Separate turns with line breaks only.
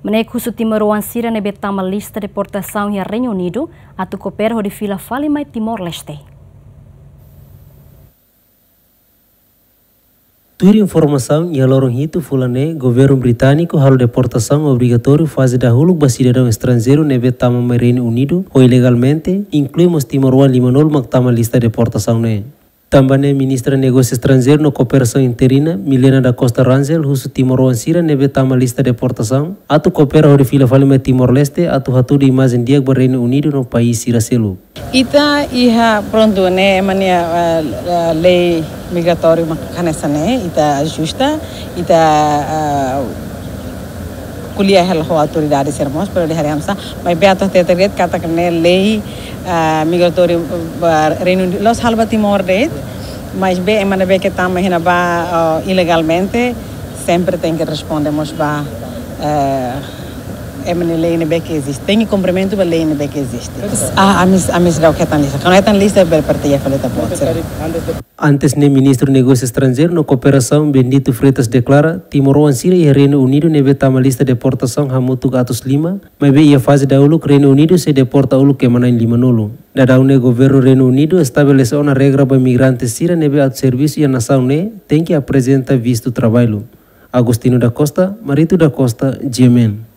Menek husu Timor Sira nebe tama lista deportação e Reino Unido atu coopera de fila fale mai Timor-Leste.
Tur informação e a lorong itu fulane governo britânico halo deportação obrigatório fase da huluk ba cidadão estrangeiro nebe tama mai Reino Unido ou ilegalmente incluímos Timor 50 mak tama lista deportação ne. Também ministra negócio estrangeiro no cooperação interina Milena da Costa Rangel husu Timor Sira nebe tama lista deportação atu coopera hori fila fale mai Timor-Leste atu hatu di imagem dia ba Reino Unido no país Sira selu.
Ita iha pronto né mania lei migratório makanesa né ita justa ita kuliah hal autoridade sermos pero de haramsa mas beato teteget kata kene lei migratório Reino Unido los halba Timor det mas be emana be que tama hina ba ilegalmente sempre tem que respondemos ba emana lei ne be que existe tem cumprimento ba lei ne be que existe amis rau que tan lista quando é tan lista per partia faleta pode ser.
Antes ne ministro negócio estrangeiro no cooperação Bendito Freitas declara Timor Sira e Reino Unido nebe tama lista deportação hamutu gatus 5 mas be ia fase da uluk Reino Unido se deporta uluk que mana em 5 da daune governo Reino Unido estabeleceu uma regra para imigrantes Sira nebe at serviço e a nação ne tem que apresenta visto trabalho. Agostino da Costa, Marito da Costa, Yemen.